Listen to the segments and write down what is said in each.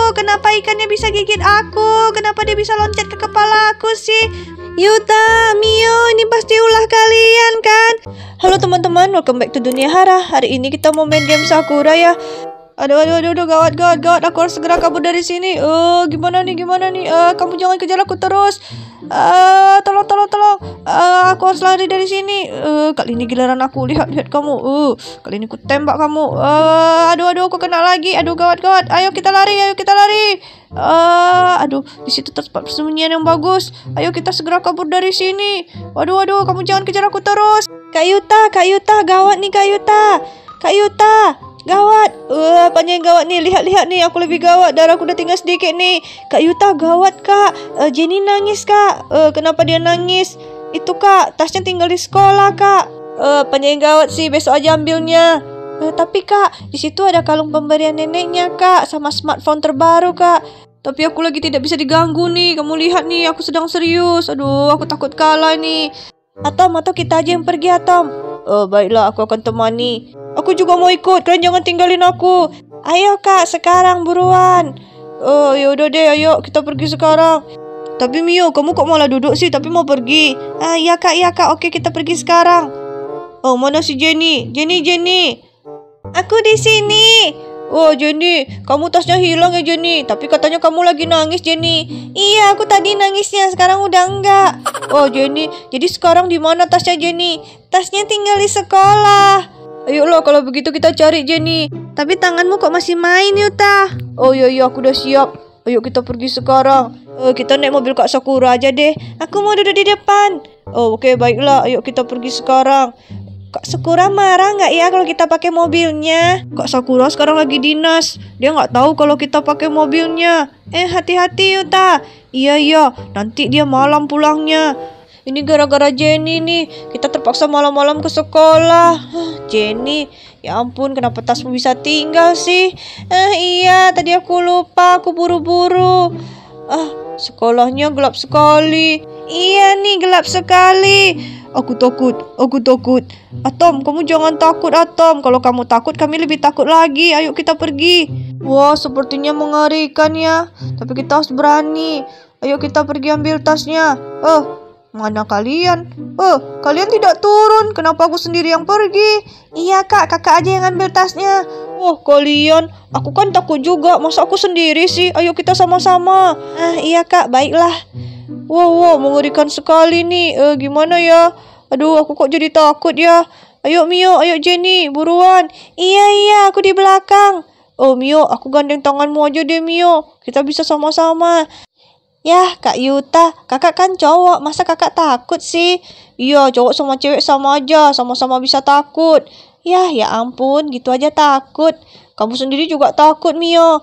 kenapa ikannya bisa gigit aku? Kenapa dia bisa loncat ke kepala aku sih? Yuta, Mio, ini pasti ulah kalian kan? Halo teman-teman, welcome back to Dunia Hara. Hari ini kita mau main game Sakura ya. Aduh, gawat. Aku harus segera kabur dari sini. Gimana nih? Kamu jangan kejar aku terus. Tolong. Aku harus lari dari sini. Kali ini giliran aku. Lihat kamu. Kali ini ku tembak kamu. Aduh, aku kena lagi. Aduh, gawat. Ayo kita lari. Aduh, di situ tempat persembunyian yang bagus. Ayo kita segera kabur dari sini. Waduh, kamu jangan kejar aku terus. Kak Yuta, gawat nih Kak Yuta. Gawat, apanya yang gawat nih? Lihat nih, aku lebih gawat. Darahku udah tinggal sedikit nih. Kak Yuta, gawat Kak. Jenny nangis Kak. Kenapa dia nangis? Itu Kak, tasnya tinggal di sekolah Kak. Apanya yang gawat sih? Besok aja ambilnya. Tapi Kak, di situ ada kalung pemberian neneknya Kak, sama smartphone terbaru Kak. Tapi aku lagi tidak bisa diganggu nih. Kamu lihat nih, aku sedang serius. Aduh, aku takut kalah nih. Atom, kita aja yang pergi Atom. Baiklah, aku akan temani. Aku juga mau ikut, kalian jangan tinggalin aku. Ayo Kak, sekarang buruan. Yaudah deh, ayo kita pergi sekarang. Tapi Mio, kamu kok malah duduk sih tapi mau pergi? Iya Kak, oke kita pergi sekarang. Oh, mana si Jenny? Jenny. Aku di sini. Oh Jenny, kamu tasnya hilang ya Jenny. Tapi katanya kamu lagi nangis Jenny. Iya, aku tadi nangisnya, sekarang udah enggak. Oh Jenny, jadi sekarang di mana tasnya Jenny? Tasnya tinggal di sekolah. Ayolah kalau begitu kita cari Jenny. Tapi tanganmu kok masih main Yuta? Oh iya aku udah siap. Ayo kita pergi sekarang. Kita naik mobil Kak Sakura aja deh. Aku mau duduk di depan. Oh oke, baiklah. Ayo kita pergi sekarang. Kak Sakura marah nggak ya kalau kita pakai mobilnya? Kak Sakura sekarang lagi dinas. Dia nggak tahu kalau kita pakai mobilnya. Hati-hati Yuta. Iya. Nanti dia malam pulangnya. Ini gara-gara Jenny nih. Kita terpaksa malam-malam ke sekolah. Jenny, ya ampun, kenapa tasmu bisa tinggal sih? Iya, tadi aku lupa. Aku buru-buru. Sekolahnya gelap sekali. Iya nih, gelap sekali. Aku takut. Atom, kamu jangan takut Atom. Kalau kamu takut, kami lebih takut lagi. Ayo kita pergi. Wah, sepertinya mengerikan ya. Tapi kita harus berani. Ayo kita pergi ambil tasnya. Mana kalian? Kalian tidak turun. Kenapa aku sendiri yang pergi? Iya Kak, kakak aja yang ambil tasnya. Kalian? Aku kan takut juga. Masa aku sendiri sih? Ayo kita sama-sama. Iya Kak, baiklah. Wow, mengerikan sekali nih. Gimana ya? Aduh, aku kok jadi takut ya. Ayo Mio, ayo Jenny, buruan. Iya, aku di belakang. Mio, aku gandeng tanganmu aja deh Mio. Kita bisa sama-sama. Yah, Kak Yuta, kakak kan cowok, masa kakak takut sih? Iya, cowok sama cewek sama aja, sama-sama bisa takut. Ya ampun, gitu aja takut. Kamu sendiri juga takut, Mio.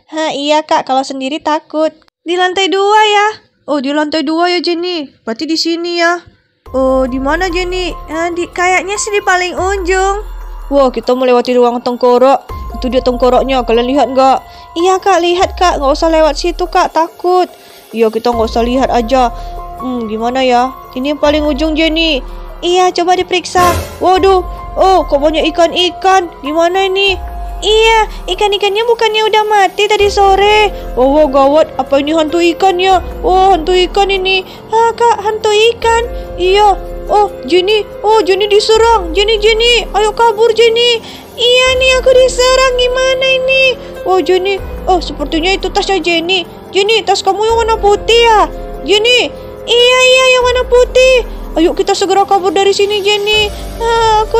Iya Kak, kalau sendiri takut. Di lantai 2 ya? Oh, di lantai 2 ya Jenny. Berarti di sini ya. Oh, di mana Jenny? Kayaknya sih di paling ujung. Wah, kita melewati ruang tengkorak. Itu dia tengkoraknya, kalian lihat nggak? Iya Kak, lihat Kak, nggak usah lewat situ Kak, takut. Iya, kita nggak usah lihat aja. Gimana ya? Ini yang paling ujung Jenny. Iya, coba diperiksa. Waduh, kok banyak ikan-ikan. Gimana ini? Iya, ikan-ikannya bukannya udah mati tadi sore. Wah, gawat. Apa ini hantu ikan ya? Hantu ikan ini. Kak, hantu ikan. Iya. Jenny diserang. Jenny, ayo kabur Jenny. Iya nih, aku diserang. Gimana ini? Jenny. Sepertinya itu tasnya Jenny. Jenny, tas kamu yang warna putih ya? Jenny. Iya, yang warna putih. Ayo kita segera kabur dari sini Jenny. Aku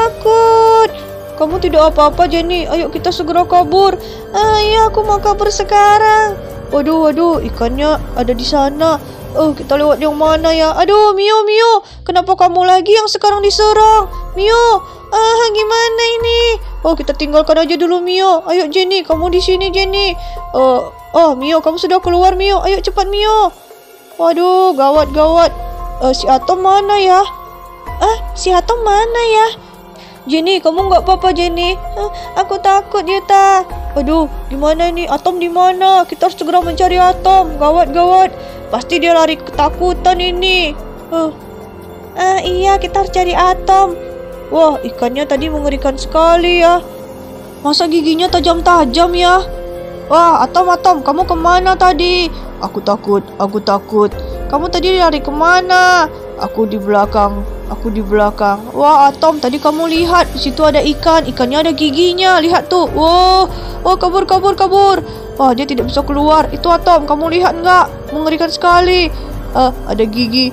takut. Kamu tidak apa-apa Jenny. Ayo kita segera kabur. Iya, aku mau kabur sekarang. Waduh, ikannya ada di sana. Kita lewat yang mana ya? Aduh, Mio. Kenapa kamu lagi yang sekarang diserang? Mio, gimana ini? Kita tinggalkan aja dulu Mio. Ayo Jenny, kamu di sini Jenny. Mio, kamu sudah keluar Mio. Ayo cepat Mio. Waduh, gawat. Si Atom mana ya? Si Atom mana ya? Jenny, kamu nggak apa-apa Jenny? Aku takut Yuta. Aduh, gimana ini? Atom di mana? Kita harus segera mencari Atom. Gawat. Pasti dia lari ketakutan ini. Iya, kita harus cari Atom. Wah, ikannya tadi mengerikan sekali ya. Masa giginya tajam-tajam ya? Wah, Atom, kamu kemana tadi? Aku takut. Kamu tadi lari kemana? Aku di belakang. Wah, Atom, tadi kamu lihat di situ ada ikan. Ikannya ada giginya. Lihat tuh. Wow, kabur. Wah, dia tidak bisa keluar. Itu Atom, kamu lihat nggak? Mengerikan sekali. Ada gigi.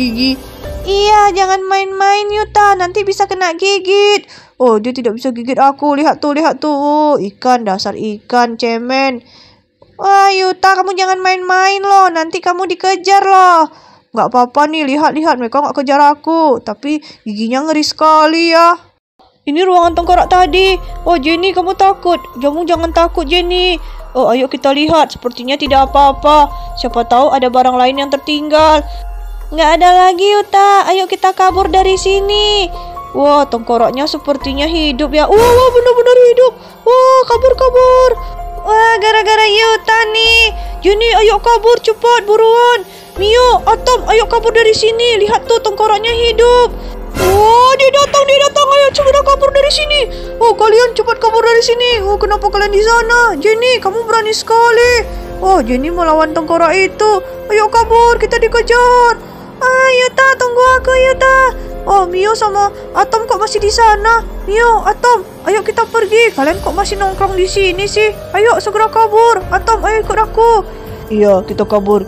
Iya, jangan main-main Yuta. Nanti bisa kena gigit. Oh, dia tidak bisa gigit aku. Lihat tuh. Oh, ikan, dasar ikan, cemen. Wah, Yuta, kamu jangan main-main loh. Nanti kamu dikejar loh. Nggak apa-apa nih, lihat. Mereka nggak kejar aku. Tapi giginya ngeri sekali ya. Ini ruangan tengkorak tadi. Oh, Jenny, kamu takut? Kamu jangan takut, Jenny. Oh, ayo kita lihat. Sepertinya tidak apa-apa. Siapa tahu ada barang lain yang tertinggal. Nggak ada lagi, Yuta. Ayo kita kabur dari sini. Wah, tengkoraknya sepertinya hidup ya. Wah, benar-benar hidup. Wah, kabur. Wah, gara-gara Yuta nih. Jenny, ayo kabur cepat, buruan. Mio, Atom, ayo kabur dari sini. Lihat tuh, tengkoraknya hidup. Wah, dia datang. Ayo cepat kabur dari sini. Oh, kalian cepat kabur dari sini. Oh, kenapa kalian di sana? Jenny, kamu berani sekali. Oh, Jenny melawan tengkorak itu. Ayo kabur, kita dikejar. Yuta, tunggu aku, Yuta. Oh, Mio sama Atom kok masih di sana? Mio, Atom, ayo kita pergi. Kalian kok masih nongkrong di sini sih? Ayo segera kabur. Atom, ayo ikut aku. Iya, kita kabur.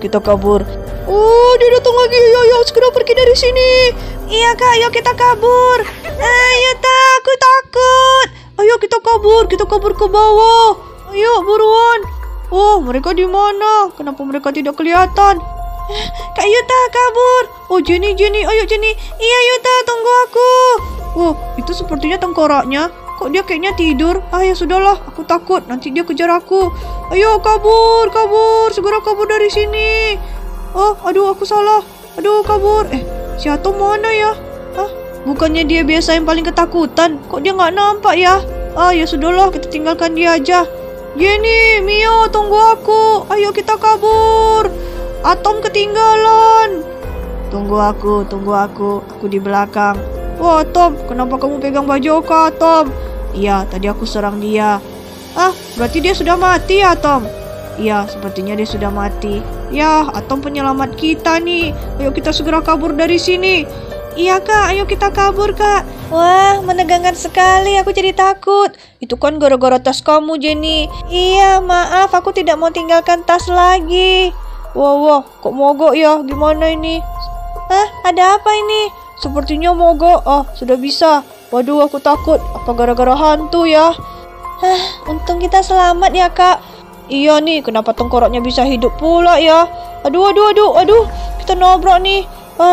Oh, dia datang lagi. Ayo segera pergi dari sini. Iya, Kak, ayo kita kabur. Yuta, aku takut. Ayo kita kabur ke bawah. Ayo buruan. Oh, mereka di mana? Kenapa mereka tidak kelihatan? Kak Yuta kabur. Oh, Jenny, ayo Jenny. Iya Yuta, tunggu aku. Oh, itu sepertinya tengkoraknya. Kok dia kayaknya tidur? Ya sudahlah, aku takut nanti dia kejar aku. Ayo kabur, segera kabur dari sini. Oh, aduh aku salah. Aduh kabur. Si Atom mana ya? Bukannya dia biasa yang paling ketakutan? Kok dia nggak nampak ya? Ya sudahlah, kita tinggalkan dia aja. Jenny, Mio, tunggu aku. Ayo kita kabur. Atom ketinggalan. Tunggu aku. Aku di belakang. Wah, Atom, kenapa kamu pegang baju aku, Atom? Iya, tadi aku serang dia. Berarti dia sudah mati, Atom? Iya, sepertinya dia sudah mati. Ya, Atom penyelamat kita nih. Ayo kita segera kabur dari sini. Iya, Kak, ayo kita kabur, Kak. Wah, menegangkan sekali. Aku jadi takut. Itu kan gara-gara tas kamu, Jenny. Iya, maaf, aku tidak mau tinggalkan tas lagi. Wah, kok mogok ya? Gimana ini? Ada apa ini? Sepertinya mogok. Sudah bisa. Waduh, aku takut. Apa gara-gara hantu ya? Untung kita selamat ya, Kak. Iya nih, kenapa tengkoraknya bisa hidup pula ya? Aduh. Kita nabrak nih.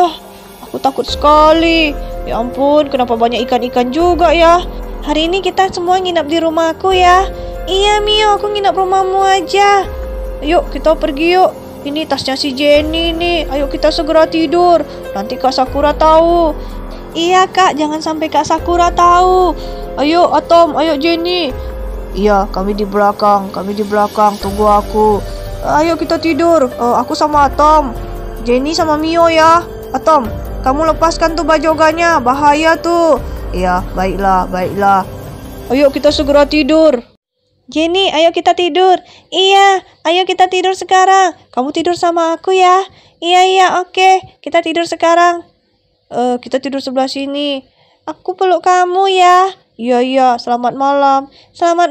Aku takut sekali. Ya ampun, kenapa banyak ikan-ikan juga ya? Hari ini kita semua nginap di rumahku ya. Iya, Mio, aku nginap rumahmu aja. Yuk, kita pergi yuk. Ini tasnya si Jenny nih. Ayo kita segera tidur. Nanti Kak Sakura tahu. Iya, Kak, jangan sampai Kak Sakura tahu. Ayo, Atom, ayo Jenny. Iya, kami di belakang. Tunggu aku. Ayo kita tidur. Aku sama Atom. Jenny sama Mio ya. Atom, kamu lepaskan tuh bajoganya. Bahaya tuh. Iya, baiklah. Ayo kita segera tidur. Jenny, ayo kita tidur. Iya, ayo kita tidur sekarang. Kamu tidur sama aku ya. Iya, oke. Kita tidur sekarang. Kita tidur sebelah sini. Aku peluk kamu ya. Iya, selamat malam. Selamat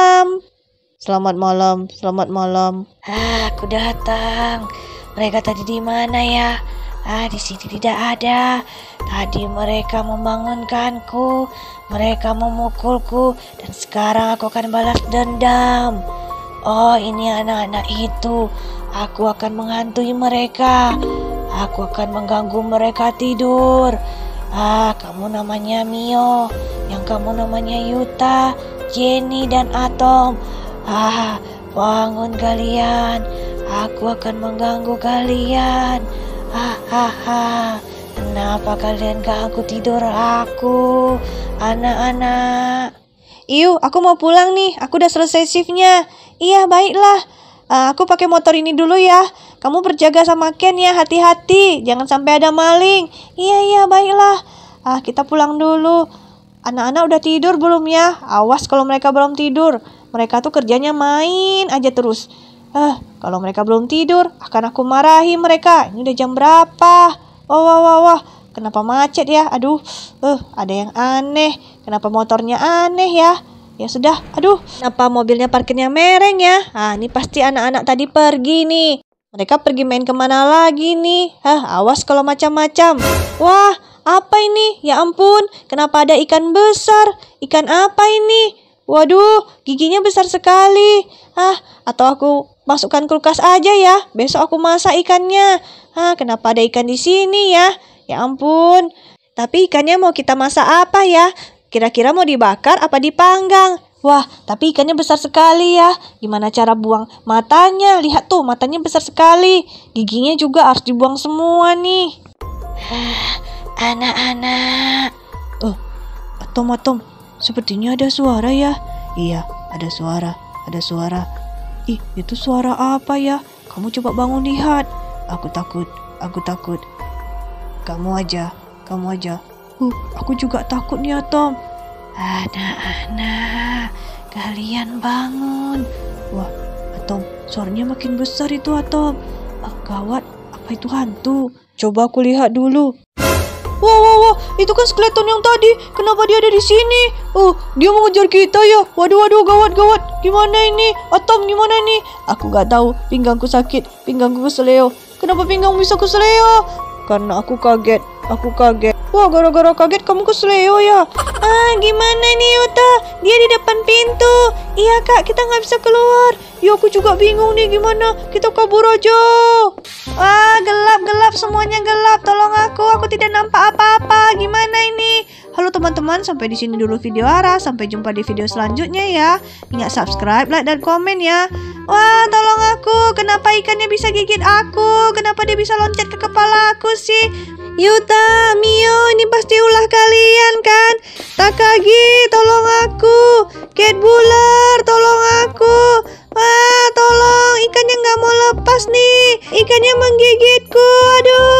malam. Aku datang. Mereka tadi di mana ya? Di sini tidak ada. Tadi mereka membangunkanku, mereka memukulku, dan sekarang aku akan balas dendam. Oh, ini anak-anak itu. Aku akan menghantui mereka. Aku akan mengganggu mereka tidur. Kamu namanya Mio, yang kamu namanya Yuta, Jenny, dan Atom. Bangun kalian. Aku akan mengganggu kalian. Kenapa kalian ganggu tidur aku, anak-anak? Aku mau pulang nih. Aku udah selesai shiftnya. Iya, baiklah. Aku pakai motor ini dulu ya. Kamu berjaga sama Ken ya, hati-hati. Jangan sampai ada maling. Iya, baiklah. Kita pulang dulu. Anak-anak udah tidur belum ya? Awas kalau mereka belum tidur. Mereka tuh kerjanya main aja terus. Kalau mereka belum tidur, akan aku marahi mereka. Ini udah jam berapa? Wah. Kenapa macet ya? Aduh, ada yang aneh. Kenapa motornya aneh ya? Ya sudah, aduh, kenapa mobilnya parkirnya mereng ya? Ini pasti anak-anak tadi pergi nih. Mereka pergi main kemana lagi nih? Awas kalau macam-macam. Wah, apa ini? Ya ampun, kenapa ada ikan besar? Ikan apa ini? Waduh, giginya besar sekali. Atau aku masukkan kulkas aja ya. Besok aku masak ikannya. Kenapa ada ikan di sini ya? Ya ampun. Tapi ikannya mau kita masak apa ya? Kira-kira mau dibakar apa dipanggang? Wah, tapi ikannya besar sekali ya. Gimana cara buang matanya? Lihat tuh, matanya besar sekali. Giginya juga harus dibuang semua nih. Anak-anak. Atom. Sepertinya ada suara ya. Iya, ada suara. Ih, itu suara apa ya? Kamu coba bangun lihat. Aku takut. Kamu aja. Aku juga takut nih, Atom. Anak-anak, kalian bangun. Wah, Atom, suaranya makin besar itu, Atom. Gawat, apa itu hantu? Coba aku lihat dulu. Wah, itu kan skeleton yang tadi. Kenapa dia ada di sini? Dia mau ngejar kita ya. Waduh, gawat. Gimana ini? Atom, gimana nih? Aku gak tahu, pinggangku sakit, pinggangku keseleo. Kenapa pinggang bisa keseleo? Karena aku kaget. Wah, gara-gara kaget kamu keseleo ya? Gimana nih, Yuta? Dia di depan pintu. Iya, Kak, kita nggak bisa keluar. Ya, aku juga bingung nih gimana. Kita kabur aja. Gelap. Semuanya gelap. Tolong aku tidak nampak apa-apa. Gimana ini? Halo teman-teman, sampai di sini dulu video Ara. Sampai jumpa di video selanjutnya ya. Ingat subscribe, like, dan komen ya. Wah, tolong aku. Kenapa ikannya bisa gigit aku? Kenapa dia bisa loncat ke kepala aku sih? Yuta, Mio, ini pasti ulah kalian kan? Takagi, tolong aku. Cat Buller, tolong aku. Tolong, ikannya nggak mau lepas nih. Ikannya menggigitku, aduh.